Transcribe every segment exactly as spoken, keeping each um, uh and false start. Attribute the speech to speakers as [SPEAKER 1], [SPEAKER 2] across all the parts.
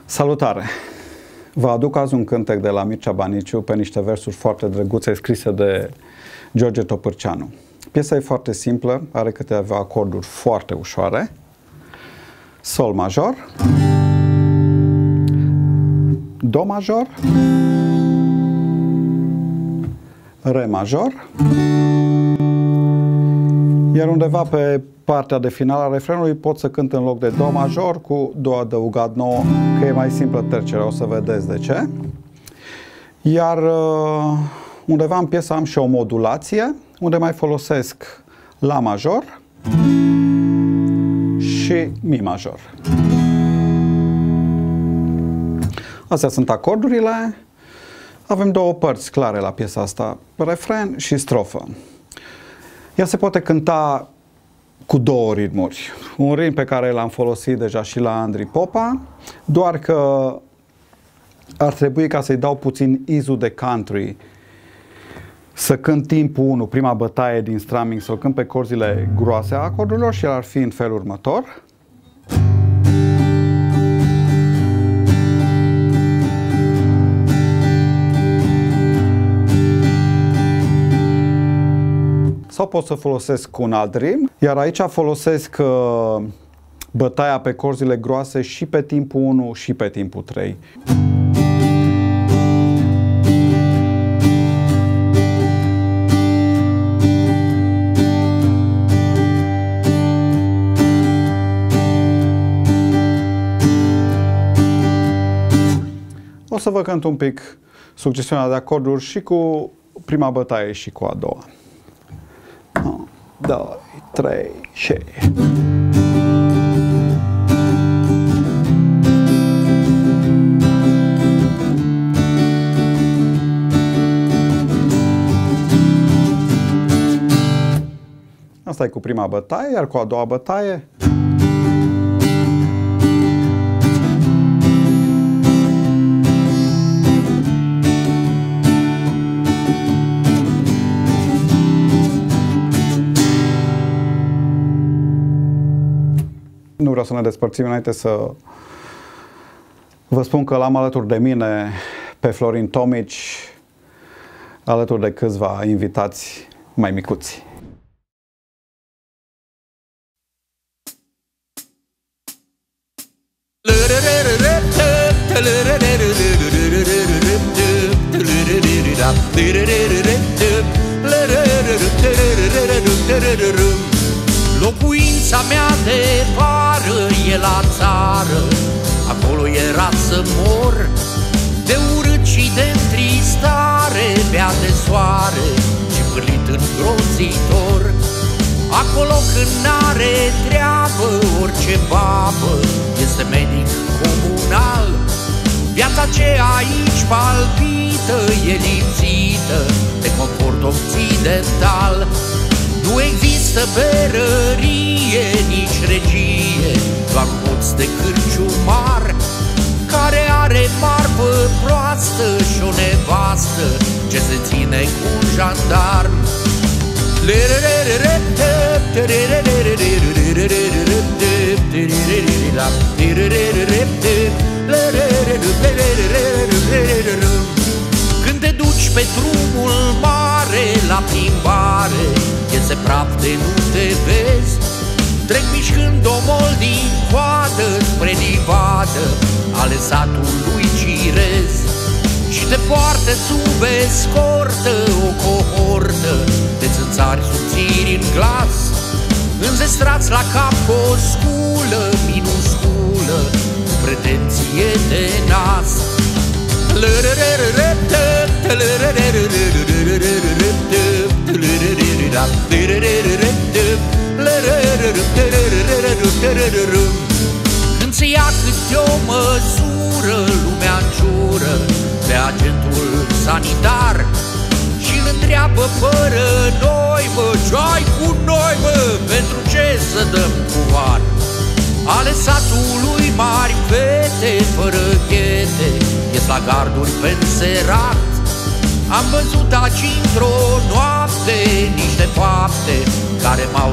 [SPEAKER 1] Salutare! Vă aduc azi un cântec de la Mircea Baniciu pe niște versuri foarte drăguțe scrise de George Topârceanu. Piesa e foarte simplă, are câteva acorduri foarte ușoare. Sol major, Do major, Re major, iar undeva pe partea de final a refrenului pot să cânt în loc de Do major cu Do adăugat nouă, că e mai simplă tercerea, o să vedeți de ce. Iar undeva în piesă am și o modulație, unde mai folosesc La major și Mi major. Astea sunt acordurile. Avem două părți clare la piesa asta, refren și strofă. Ea se poate cânta cu două ritmuri. Un ritm pe care l-am folosit deja și la Andrei Popa, doar că ar trebui, ca să-i dau puțin izul de country, să cânt timpul unu, prima bătaie din strumming, să o cânt pe corzile groase a acordurilor și el ar fi în felul următor. Sau pot să folosesc un alt ritm, iar aici folosesc uh, bătaia pe corzile groase și pe timpul unu și pe timpul trei. O să vă cânt un pic succesiunea de acorduri și cu prima bătaie și cu a doua. unu, doi, trei și... Asta e cu prima bătaie, iar cu a doua bătaie nu vreau să ne despărțim înainte să vă spun că l-am alături de mine pe Florin Tomici, alături de câțiva invitați mai micuți.
[SPEAKER 2] Locuința mea de vară e la țară, acolo era să mor de urât și de întristare, bea de soare și pârlit îngrozitor. Acolo când n-are treabă orice babă, este medic comunal. Viața ce aici palpită e lipsită de confort occidental. Nu există berărie, nici regie, doar hoț de cârciumar care are marfă proastă și o nevastă ce se ține cu un jandarm. Când te duci pe drumul mare la plimbare, iese praf de nu te vezi, trec mișcând omol din coadă spre livadă ale satului Cirez. Și te poartă sub escortă o cohortă de țânțari subțiri în glas, înzestrați la cap cu o sculă minusculă cu pretenție de nas. Când se ia câte o măsură, lumea înjură pe agentul sanitar și îl întreabă fără noi, mă, ce-ai cu noi, mă, pentru ce să dăm cu var? Ale satului mari fete fără chete ies la garduri penserat. Am văzut aici într-o noapte niște fapte care m-au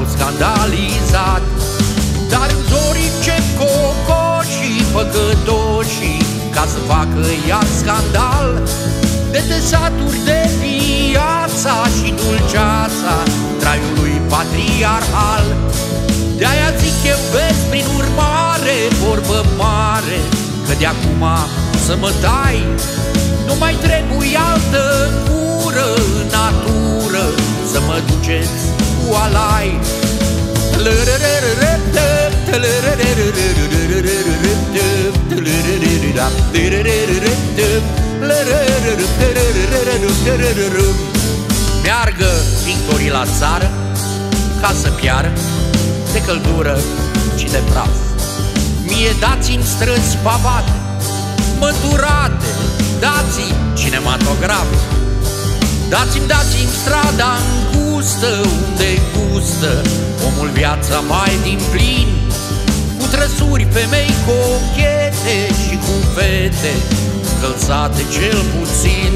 [SPEAKER 2] scandalizat. Dar în zorii ce cocoșii păcătoșii facă iar scandal. De te saturi de viața și dulceața traiului patriarhal. De-aia zic eu, vezi, prin urmare, vorbă mare, că de acum să mă tai, nu mai trebuie altă cură în natură, să mă duceți cu alai. Meargă pictorii la țară ca să piară de căldură și de praf. Mie dați-mi străzi pavate, măturate, dați-mi cinematograf. Dați-mi, dați-mi strada îngustă unde gustă omul viața mai din plin, cu trăsuri femei cochete și cu fete încălțate cel puțin.